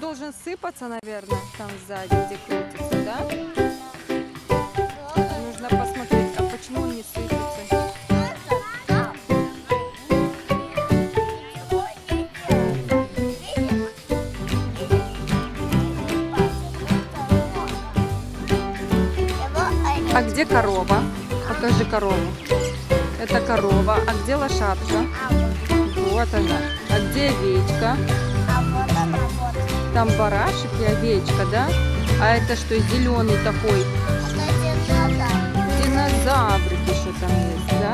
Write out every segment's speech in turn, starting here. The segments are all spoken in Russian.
должен сыпаться, наверное, там сзади, где крутится, да? Нужно посмотреть, а почему он не сыпется? А где корова? Покажи корову. Это корова. А где лошадка? Вот она. А где овечка? Там барашек и овечка, да? А это что, зеленый такой? Динозаврик еще там есть, да?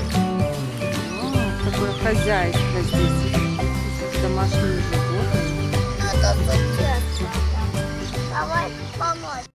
О, такое хозяйство здесь. Домашние животные. Давай помочь.